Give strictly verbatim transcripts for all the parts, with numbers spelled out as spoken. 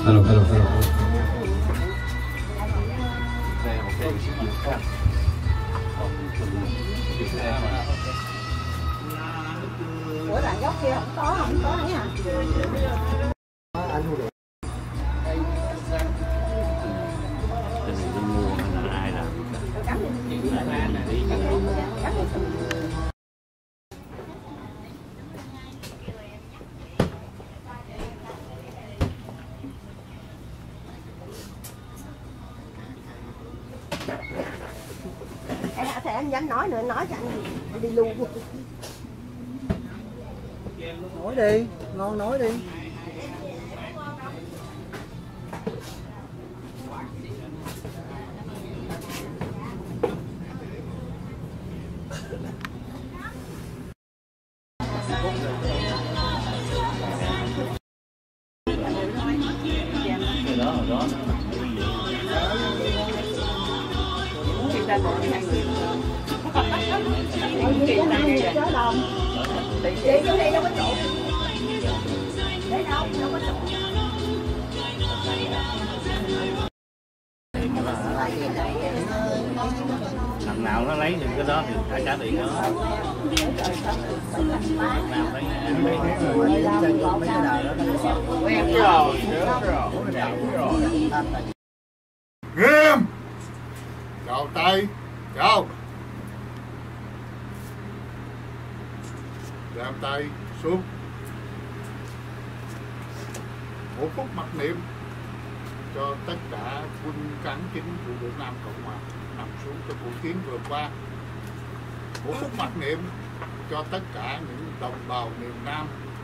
hello, hello, hello. Ủa đoạn góc kia không có, không có ấy hả? Anh thu được. Cái này tôi mua hay là ai làm? Thế anh dám nói nữa, nói cho anh đi luôn. Nói đi, ngon nói đi. Đó, đó. Để vô đây đâu có chỗ. Để đâu, đâu có chỗ. Thằng nào nó lấy những cái đó thì phải trả tiền đó. Nào lấy ăn đi. Nghiêm. Chào tay. Chào. Làm tay xuống. Một phút mặc niệm cho tất cả quân cán chính của Việt Nam Cộng Hòa nằm xuống cho cuộc chiến vừa qua. Một phút mặc niệm cho tất cả những đồng bào miền Nam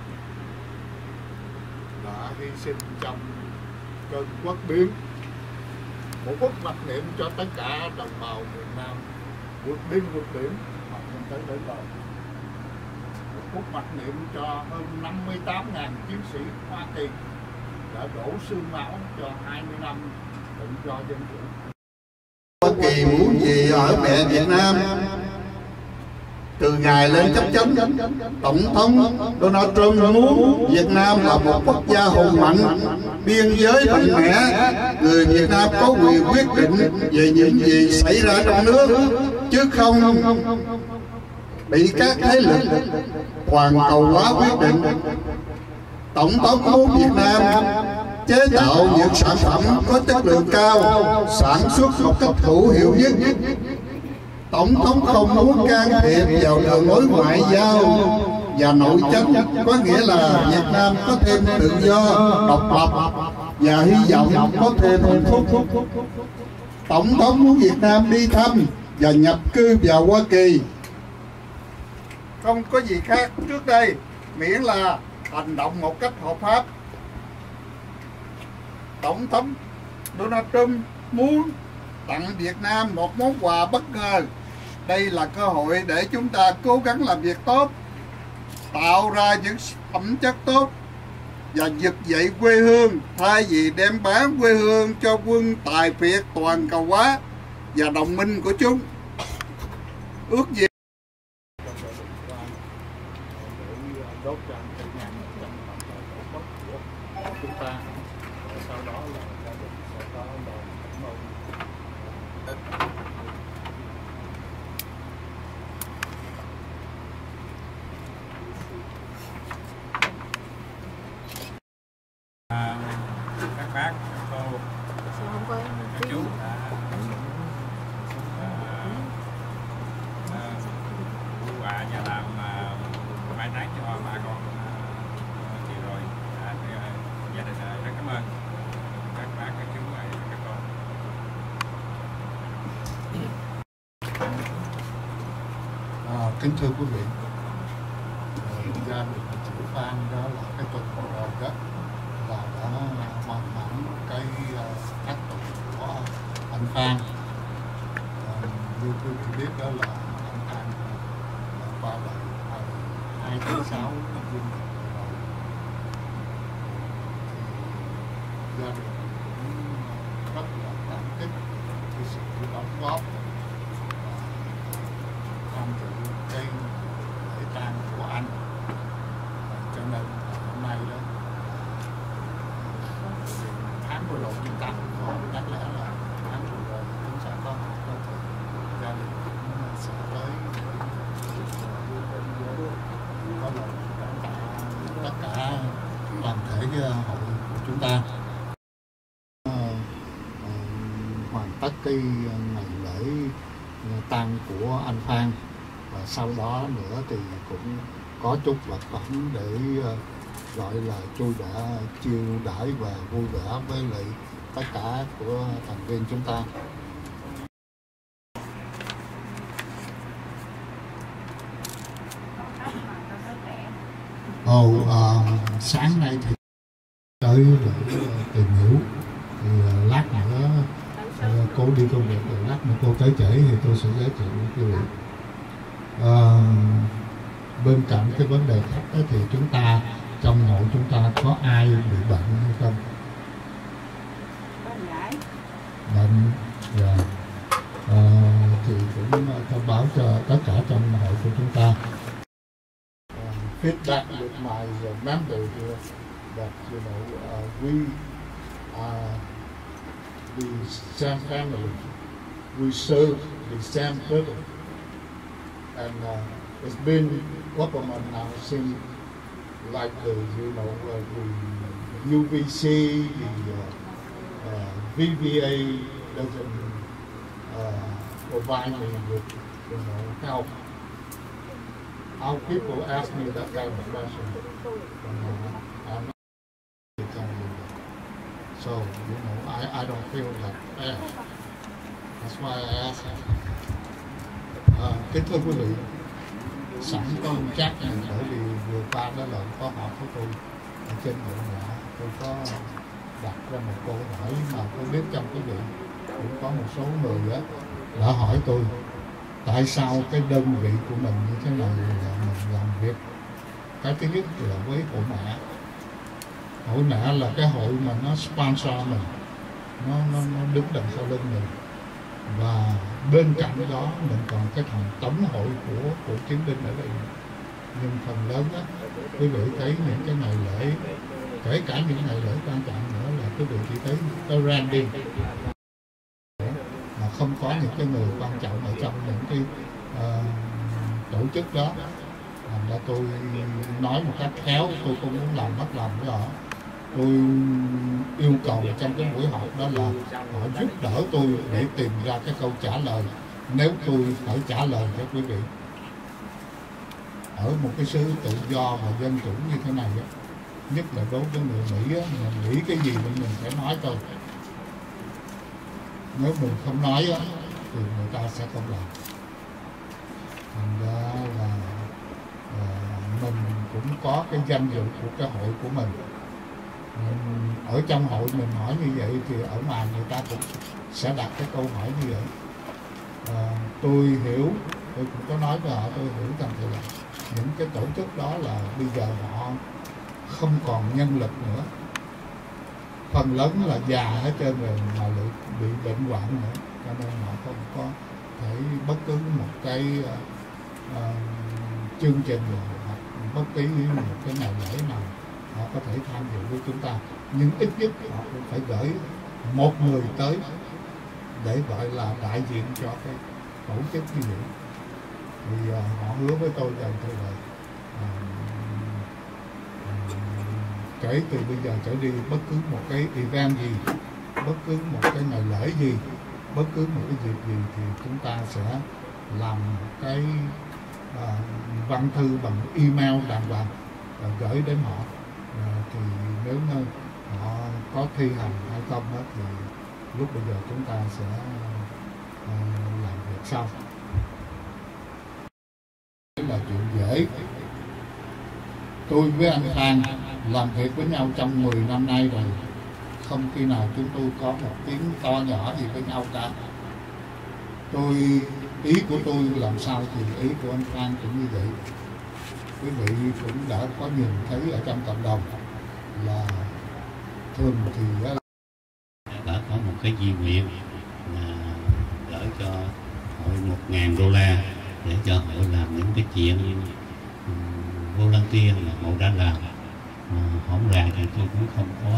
đã hy sinh trong cơn quốc biến. Một phút mặc niệm cho tất cả đồng bào miền Nam vượt biên vượt biển mà không tới đến bờ. Một phút mặc niệm cho hơn năm mươi tám nghìn chiến sĩ Hoa Kỳ đã đổ xương máu cho hai mươi năm tự do dân chủ. Hoa Kỳ muốn gì ở mẹ Việt Nam? Từ ngày lên chấp chánh, Tổng thống Donald Trump muốn Việt Nam là một quốc gia hùng mạnh, biên giới mạnh mẽ, người Việt Nam có quyền quyết định về những gì xảy ra trong nước, chứ không bị các thế lực toàn cầu hóa quyết định. Tổng thống muốn Việt Nam chế tạo những sản phẩm có chất lượng cao, sản xuất một cách hữu hiệu nhất. Tổng thống không muốn can thiệp vào đường lối ngoại giao và nội chính, có nghĩa là Việt Nam có thêm tự do, độc lập và hy vọng có thêm hạnh phúc. Tổng thống muốn Việt Nam đi thăm và nhập cư vào Hoa Kỳ. Không có gì khác trước đây, miễn là hành động một cách hợp pháp. Tổng thống Donald Trump muốn tặng Việt Nam một món quà bất ngờ. Đây là cơ hội để chúng ta cố gắng làm việc tốt, tạo ra những phẩm chất tốt và vực dậy quê hương, thay vì đem bán quê hương cho quân tài phiệt toàn cầu hóa và đồng minh của chúng. Ước gì chúng ta, sau đó là gia đình sẽ có lời cảm ơn. À, các bác, các cô, các chú đã mua quà và làm mai táng cho ba con chị rồi. Gia đình rất cảm ơn các bác, các chú và các con. À, kính thưa quý vị, gia đình chị Phan đó là cái tuần vừa rồi đó là đã hoàn thành cái tác tục của anh Phan. À, như quý vị biết đó là anh Phan qua đời hai tháng sáu năm dương rồi. Gia đình cũng rất là cảm kích cái sự đóng góp tham dự cái lễ tang của anh, cho nên hôm nay đó của anh Phan, và sau đó nữa thì cũng có chút vật phẩm để uh, gọi là tôi đã chiêu đãi và vui vẻ với lại tất cả của thành viên chúng ta. Ồ, uh, sáng nay thì tới để tìm hiểu, thì uh, lát nữa uh, cô đi công việc rồi lát nữa cô tới trễ thì tôi sẽ giới thiệu với quý vị. Uh, bên cạnh cái vấn đề khác đó thì chúng ta trong hội chúng ta có ai bị bệnh hay không? Bệnh, dạ. Uh, thì cũng thông báo cho tất cả trong hội của chúng ta. Feedback with my uh, member here that you know uh, we are the same family, we serve the same purpose, and uh, it's been a couple of months now since like the you know uh, the U V C, the uh, uh, V V A doesn't uh, provide me with you know help. How people ask me that kind of question, and, uh, I'm not telling you that. So you know, I, I don't feel that bad. That's why I ask. À, kính thưa quý vị, sẵn con chắc này bởi vì vừa qua đó là có họp với tôi ở trên hội nhỏ, tôi có đặt ra một câu hỏi mà tôi biết trong quý vị cũng có một số người đó đã hỏi tôi tại sao cái đơn vị của mình như thế này là mình làm việc. Cái thứ nhất là với hội mẹ. Hội mẹ là cái hội mà nó sponsor mình, nó, nó, nó đứng đằng sau lưng mình. Và bên cạnh đó mình còn cái thằng tổng hội của của chiến binh ở đây. Nhưng phần lớn đó, quý vị thấy những cái ngày lễ, kể cả những ngày lễ quan trọng nữa là quý vị chỉ thấy cái branding, mà không có những cái người quan trọng ở trong những cái uh, tổ chức đó. Thành ra tôi nói một cách khéo, tôi không muốn làm mất lòng với họ. Tôi yêu cầu trong cái buổi họp đó là họ giúp đỡ tôi để tìm ra cái câu trả lời nếu tôi phải trả lời cho quý vị. Ở một cái xứ tự do và dân chủ như thế này, nhất là đối với người Mỹ, mình nghĩ cái gì mình mình phải nói thôi. Nếu mình không nói thì người ta sẽ không làm. Thành ra là uh, mình cũng có cái danh dự của cái hội của mình. Ở trong hội mình hỏi như vậy thì ở ngoài người ta cũng sẽ đặt cái câu hỏi như vậy. À, tôi hiểu, tôi cũng có nói với họ, tôi hiểu rằng thì là những cái tổ chức đó là bây giờ họ không còn nhân lực nữa, phần lớn là già hết trơn rồi mà lại bị bệnh hoạn nữa, cho nên họ không có thể bất cứ một cái uh, uh, chương trình hoặc bất cứ một cái ngày lễ nào họ có thể tham dự với chúng ta. Nhưng ít nhất họ cũng phải gửi một người tới để gọi là đại diện cho cái tổ chức như vậy. Thì uh, họ hứa với tôi rằng thì là uh, uh, kể từ bây giờ trở đi, bất cứ một cái event gì, bất cứ một cái ngày lễ gì, bất cứ một cái dịp gì thì chúng ta sẽ làm một cái uh, văn thư bằng email đàng hoàng và gửi đến họ. Uh, thì nếu như họ có thi hành hay không đó, thì lúc bây giờ chúng ta sẽ uh, làm việc sau. Đây là chuyện dễ. Tôi với anh Phan làm việc với nhau trong mười năm nay rồi, không khi nào chúng tôi có một tiếng to nhỏ gì với nhau cả. Tôi ý của tôi làm sao thì ý của anh Phan cũng như vậy. Quý vị cũng đã có nhìn thấy ở trong cộng đồng là thường thì đã có một cái di nguyện là gửi cho hội một ngàn đô la để cho hội làm những cái chuyện volunteer mà hội đã làm. Mà không làm thì tôi cũng không có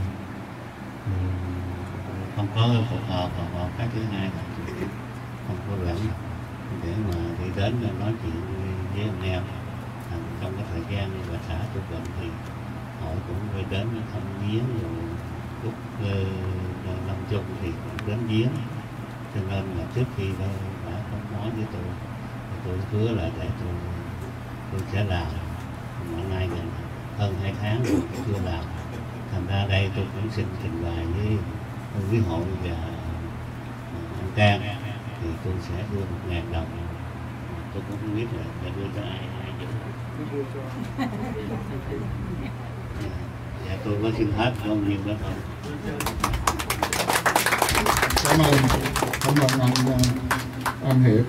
không có phù hợp. Và cái thứ hai là không có rảnh để mà đi đến nói chuyện với anh em. Trong cái thời gian và xã tôi bệnh thì hội cũng phải đến thăm viếng, rồi lúc uh, lâm chung thì cũng đến viếng, cho nên là trước khi đã không nói với tôi, tôi hứa là để tôi tôi sẽ làm. Mà nay gần hơn hai tháng rồi chưa làm, thành ra đây tôi cũng xin trình bày với với hội và anh Trang thì tôi sẽ đưa một ngàn đồng. Tôi cũng không biết là sẽ đưa cho ai ai giữ. Dạ tôi có xin hết không nhiêu đó thôi. Cảm ơn, cảm ơn anh, anh Hiệp.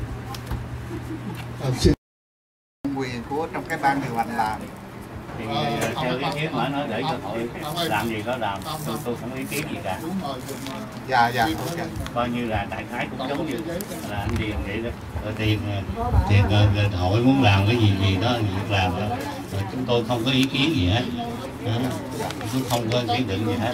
À, xin quyền của trong cái ban điều hành làm. Thì uh, theo ý kiến mà nói để cho hội làm gì có làm, tôi tôi không ý kiến gì cả. Dạ dạ ok. Coi như là đại khái cũng giống như là anh Điền vậy đó. Rồi tiền tiền rồi hội muốn làm cái gì gì đó việc làm đó. Rồi chúng tôi không có ý kiến gì hết. Đó. Cũng không có kiến định gì hết.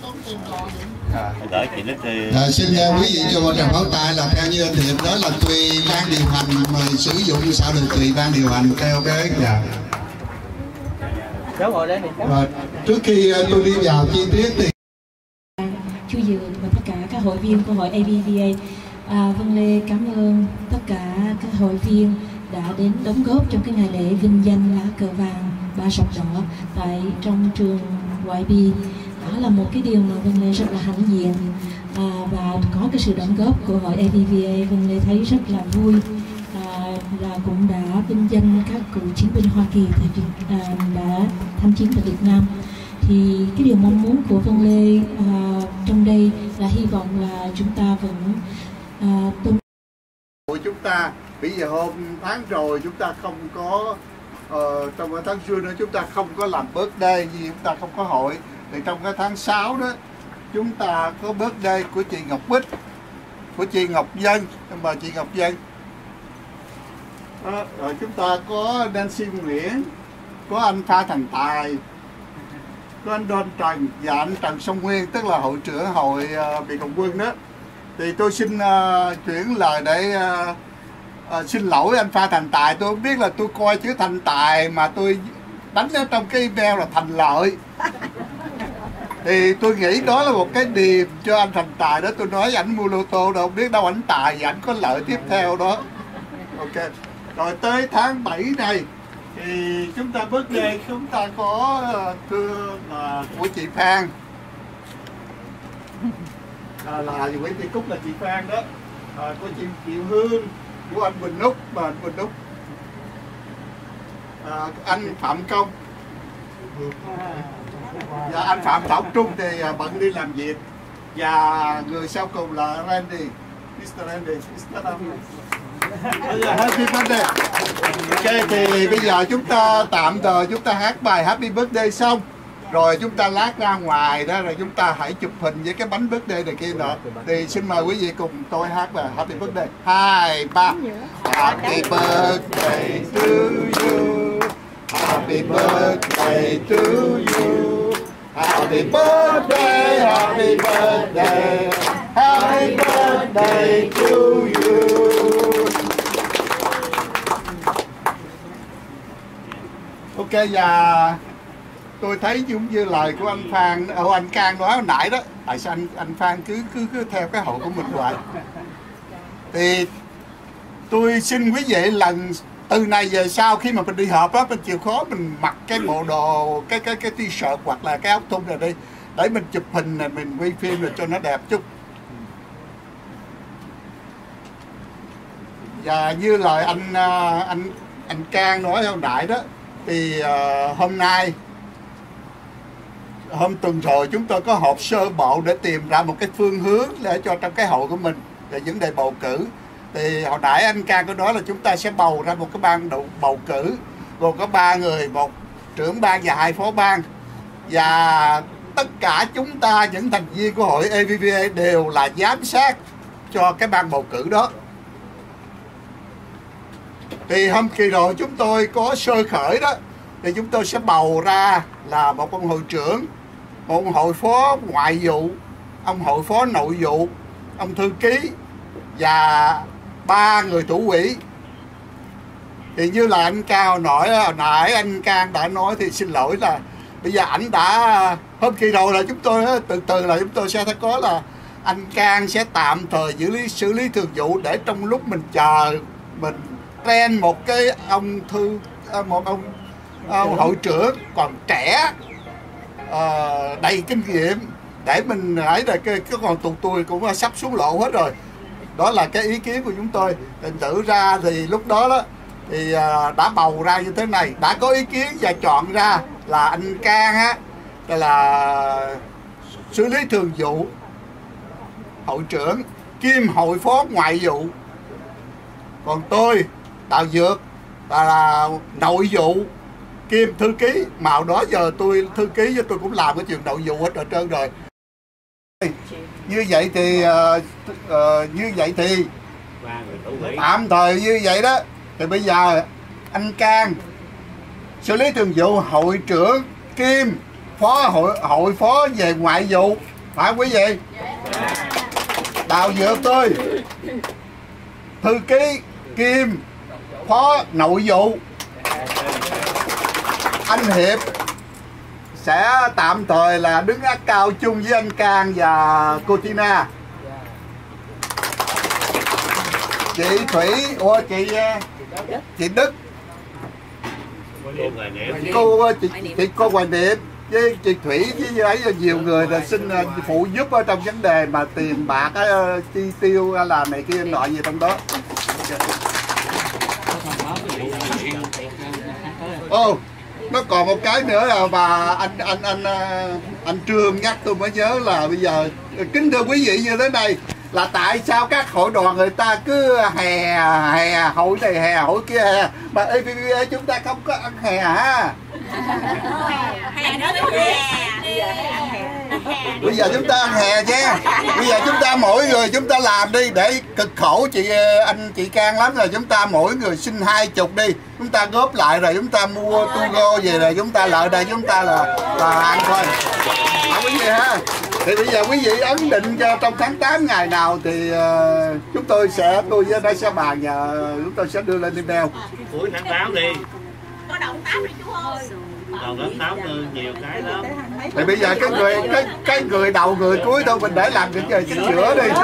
Gửi chị Đức thì... À, xin uh, quý vị cho một tràng pháo tay là theo như anh Thiệp nói là tùy ban điều hành mà sử dụng sao được tùy ban điều hành theo cái dạ. Cháu ngồi đây này. Và trước khi uh, tôi đi vào chi tiết thì Chu Dường và tất cả các hội viên của hội a vê vê a, à, Vân Lê cảm ơn tất cả các hội viên đã đến đóng góp trong cái ngày lễ vinh danh lá cờ vàng ba sọc đỏ tại trong trường ngoại bi. Đó là một cái điều mà Vân Lê rất là hãnh diện, à, và có cái sự đóng góp của hội a vê vê a, Vân Lê thấy rất là vui, à, và cũng đã vinh danh các cựu chiến binh Hoa Kỳ tại Việt, à, đã tham chiến tại Việt Nam. Thì cái điều mong muốn của Vân Lê à, trong đây là hy vọng là chúng ta vẫn à, tôn của chúng ta. Bây giờ hôm tháng rồi chúng ta không có uh, trong cái tháng xưa nữa chúng ta không có làm birthday gì, chúng ta không có hội. Thì trong cái tháng sáu đó chúng ta có birthday của chị Ngọc Bích, của chị Ngọc Dân, mời chị Ngọc Dân. Đó, rồi chúng ta có Nancy Nguyễn, có anh Pha Thành Tài, có anh Don Trần và anh Trần Sông Nguyên, tức là hội trưởng hội uh, Việt Cộng Quân đó. Thì tôi xin uh, chuyển lời để uh, uh, xin lỗi anh Pha Thành Tài. Tôi không biết là tôi coi chữ Thành Tài mà tôi đánh ở trong cái email là Thành Lợi. Thì tôi nghĩ đó là một cái điềm cho anh Thành Tài đó. Tôi nói ảnh mua lô tô đâu, không biết đâu ảnh tài và ảnh có lợi tiếp theo đó. Ok. Rồi tới tháng bảy này thì chúng ta birthday, chúng ta có thưa uh, của chị Phan, à, là Nguyễn Thị Cúc là chị Phan đó, à, của chị Kiều Hương, của anh Bình Úc và anh Bình Úc, à, anh Phạm Công và anh Phạm Thảo Trung thì bận đi làm việc, và người sau cùng là Randy, mít tơ Randy, mít tơ Randy. Happy birthday. Ok, thì bây giờ chúng ta tạm thời chúng ta hát bài Happy Birthday xong rồi chúng ta lát ra ngoài đó, rồi chúng ta hãy chụp hình với cái bánh birthday này kia nữa. Thì xin mời quý vị cùng tôi hát bài Happy Birthday. Hai ba. Happy birthday to you. Happy birthday to you. Happy birthday, happy birthday, happy birthday to you. Ok, và tôi thấy giống như lời của anh Phan, ở anh Cang nói hồi nãy đó, tại sao anh anh Phan cứ cứ cứ theo cái hội của mình hoài. Thì tôi xin quý vị lần từ này về sau khi mà mình đi họp á, mình chịu khó mình mặc cái bộ đồ, cái cái cái t-shirt hoặc là cái áo thun này đi, để mình chụp hình này, mình quay phim rồi cho nó đẹp chút. Và như lời anh anh anh Cang nói hồi nãy đó, thì uh, hôm nay hôm tuần rồi chúng tôi có họp sơ bộ để tìm ra một cái phương hướng để cho trong cái hội của mình về vấn đề bầu cử. Thì hồi nãy anh Cang có nói là chúng ta sẽ bầu ra một cái ban bầu cử gồm có ba người, một trưởng ban và hai phó ban, và tất cả chúng ta những thành viên của hội a vê vê a đều là giám sát cho cái ban bầu cử đó. Thì hôm kỳ rồi chúng tôi có sơ khởi đó, thì chúng tôi sẽ bầu ra là một ông hội trưởng, một ông hội phó ngoại vụ, ông hội phó nội vụ, ông thư ký và ba người thủ quỹ. Thì như là anh Cao nói hồi nãy anh Cang đã nói, thì xin lỗi là bây giờ ảnh đã hôm kỳ rồi là chúng tôi từ từ là chúng tôi sẽ có là anh Cang sẽ tạm thời xử lý xử lý thường vụ để trong lúc mình chờ mình train một cái ông thư một ông, ông hội trưởng còn trẻ uh, đầy kinh nghiệm để mình ấy là cái, cái còn tụi tôi cũng sắp xuống lộ hết rồi. Đó là cái ý kiến của chúng tôi. Thành thử ra thì lúc đó đó thì uh, đã bầu ra như thế này, đã có ý kiến và chọn ra là anh Cang á là xử lý thường vụ hội trưởng kiêm hội phó ngoại vụ, còn tôi Đào Dược là, là nội vụ kiêm thư ký, mà hồi đó giờ tôi thư ký với tôi cũng làm cái chuyện nội vụ hết ở trơn rồi. Như vậy thì uh, uh, như vậy thì tạm thời như vậy đó, thì bây giờ anh Cang xử lý thường vụ hội trưởng kiêm phó hội hội phó về ngoại vụ, phải không quý vị? Đào Dược tôi thư ký kiêm phó nội vụ. Anh Hiệp sẽ tạm thời là đứng ác cao chung với anh Cang và cô Tina. Chị Thủy, ủa chị chị Đức, cô chị, chị cô Hoài Niệm với chị Thủy với ấy là nhiều người là xin phụ giúp ở trong vấn đề mà tiền bạc chi tiêu là này kia nọ gì trong đó. Ô, oh, nó còn một cái nữa là mà anh anh anh anh Trương nhắc tôi mới nhớ là bây giờ kính thưa quý vị như thế này, là tại sao các hội đoàn người ta cứ hè hè hội này hè hội kia hè, mà a vê vê a chúng ta không có ăn hè ha. Bây giờ chúng ta ăn hè chứ. Bây giờ chúng ta mỗi người chúng ta làm đi, để cực khổ chị anh chị Cang lắm rồi, chúng ta mỗi người xin hai chục đi, chúng ta góp lại rồi chúng ta mua tu go về rồi chúng ta lợi đây chúng ta là là ăn thôi. Hả quý vị ha? Thì bây giờ quý vị ấn định cho trong tháng tám ngày nào thì uh, chúng tôi sẽ tôi với đây sẽ bàn và chúng tôi sẽ đưa lên email. Cuối tháng tám đi. Có động tám đi chú ơi. Đầu tháng tám nhiều cái lắm. Thì bây giờ cái người cái cái người đầu người cuối thôi mình để làm những người chỉnh sửa đi.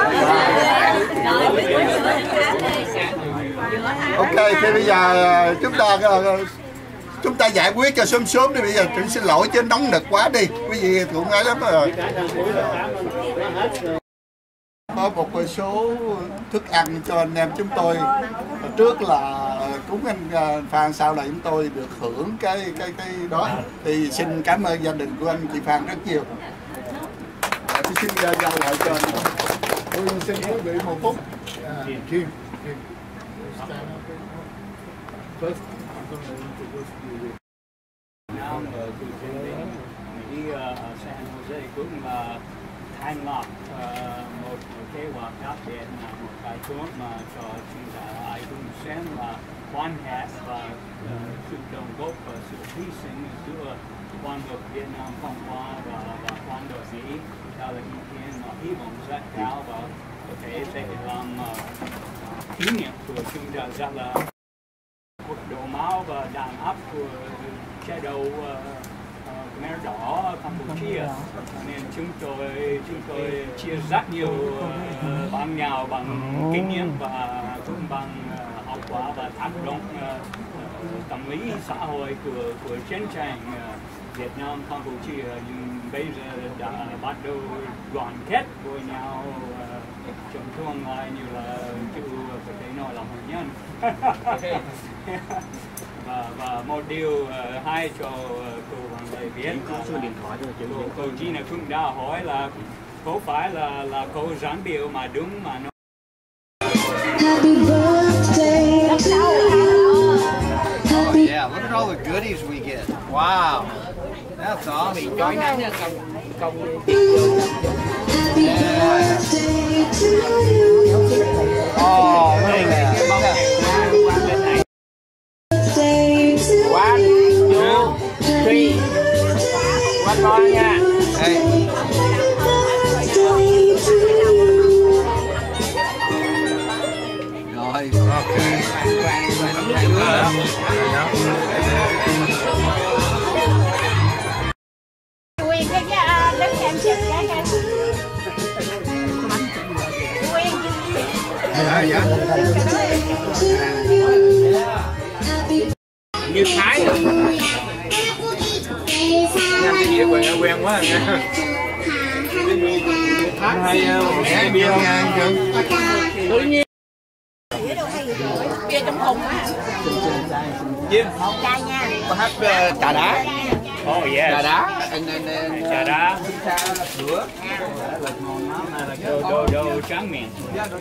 Ok, thì bây giờ chúng ta chúng ta giải quyết cho sớm sớm đi. Bây giờ tôi xin lỗi chứ nóng nực quá đi, quý vị cũng ấy lắm rồi. Có một số thức ăn cho anh em chúng tôi. Trước là cúng anh Phan, sau này chúng tôi được hưởng cái cái cái đó. Thì xin cảm ơn gia đình của anh chị Phan rất nhiều. Tôi xin giao lại cho anh. Tôi xin quý vị một phút. Kim, Kim. First, I'm going to introduce you. Nam từ đi San Jose cũng là thành lập một kế hoạch đặc biệt, là một cái chốt mà cho chúng ta ai cũng xem là quan hệ và sự đồng góp và sự hy sinh giữa quân đội Việt Nam Cộng hòa và và quân đội Mỹ. Đó là ý kiến mà hy vọng rất cao và có thể sẽ làm kỷ niệm của chúng ta rất là cuộc đổ máu và đàn áp của chế độ Khmer Đỏ Campuchia, nên chúng tôi chúng tôi chia rất nhiều uh, bằng nhau bằng kinh nghiệm và cũng bằng uh, hậu quả và tác động uh, tâm lý xã hội của của chiến tranh uh, Việt Nam Campuchia, nhưng bây giờ đã bắt đầu đoàn kết với nhau uh, trong tương lai như là chú có thể nói là hôn nhân. và và một điều uh, hay cho uh, cô Hoàng Lê biết là số điện thoại rồi cô, cô Gina cũng đã hỏi là có phải là là cô giảng biểu mà đúng mà nó. Happy birthday to you. Happy Yeah, look at all the goodies we get. Wow, that's awesome. Happy birthday to you. Oh, look at that. One, two, three. One more nha. Hey. Rồi, ok. Quyền cái đất em chụp cái Như Thái rồi. Nghe cái gì quen quen quá nghe. Hay nghe bia không? Tự nhiên. Bia trong thùng á. Chim. Chai nha. Có hát uh, trà đá. Oh yeah. Trà đá. Anh anh anh. Trà đá. Sữa. Là ngon lắm, này là đồ đồ đồ tráng miệng.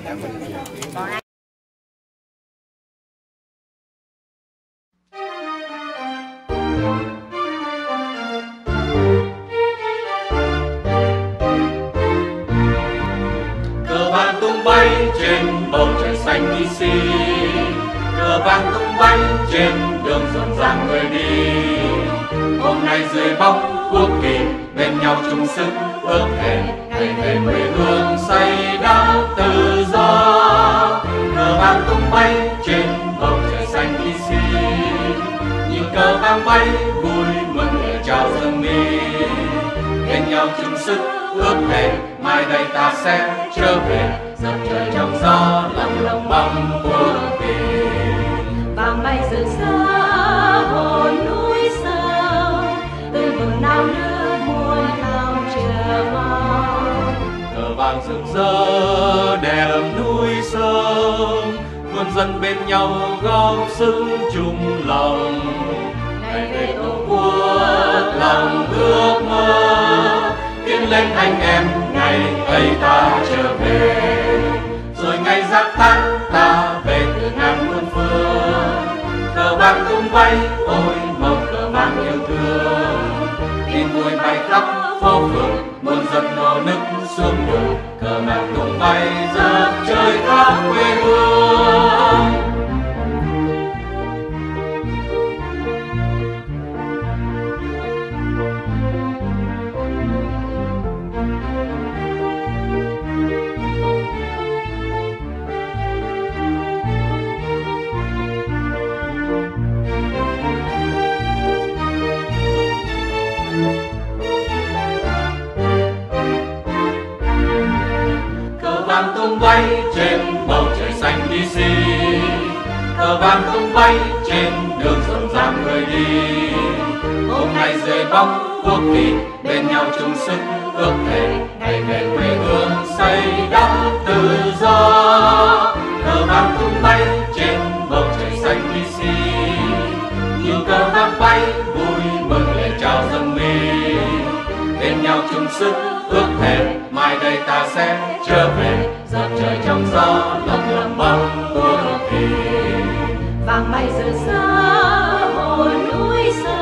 Cờ vàng tung bay trên bầu trời xanh tí xì, cờ vàng tung bay trên đường rộn ràng người đi. Hôm nay dưới bóng quốc kỳ bên nhau chung sức ước hẹn ngày về quê hương say đắm tự do. Cờ vàng tung bay trên bầu trời xanh tí xì, nhìn cờ vàng bay vui mừng để chào dâng mi. Bên nhau chung sức ước hẹn mai đây ta sẽ trở về dập trời trong gió lòng lòng băng buông tình. Vàng bay rực xa hồn núi sao, từ vườn nào nước muôn lòng chờ mong. Cờ vàng rực rỡ đẹp núi sông, muôn dân bên nhau góp sức chung lòng. Ngày về tổ quốc lòng ước mơ, tiến lên anh em ngày ấy ta trở về. Rồi ngày giáp tán ta về từ ngàn muôn phương, cờ vàng tung bay ôi màu cờ vàng yêu thương. Tin vui bay khắp phố phường, muôn dân nô nức xuống đường, cờ vàng tung bay dập trời khắp quê hương. Cờ vàng tung bay trên bầu trời xanh tí xì, cờ vàng tung bay trên đường rộn ràng người đi. Hôm nay dưới bóng quốc kỳ bên nhau chung sức ước hẹn ngày về quê hương say đắm tự do. Cờ vàng tung bay trên bầu trời xanh tí xì, nhìn cờ vàng bay vui mừng để chào dâng mi. Bên nhau chung sức ước hẹn mai đây ta sẽ trở về dập trời trong gió lòng lòng băng buông thuyền. Vàng bay rực xa hồn núi sao,